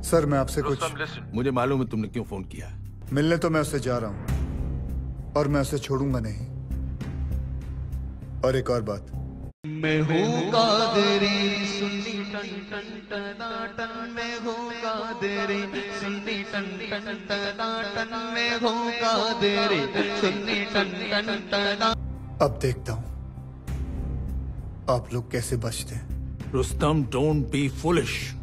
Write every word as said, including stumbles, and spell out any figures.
Sir मैं आपसे कुछ मुझे मालूम है तुमने क्यों फोन किया। मिलने तो मैं उससे जा रहा हूँ और मैं उसे छोड़ूंगा नहीं। और एक और बात, मैं हूँ कादरी सुन्नी टन टन टना टन मैं हूँ कादरी सुन्नी टन टन टना टन मैं हूँ कादरी सुन्नी टन टन टना। अब देखता हूँ आप लोग कैसे बचते हैं। Rustam, don't be foolish.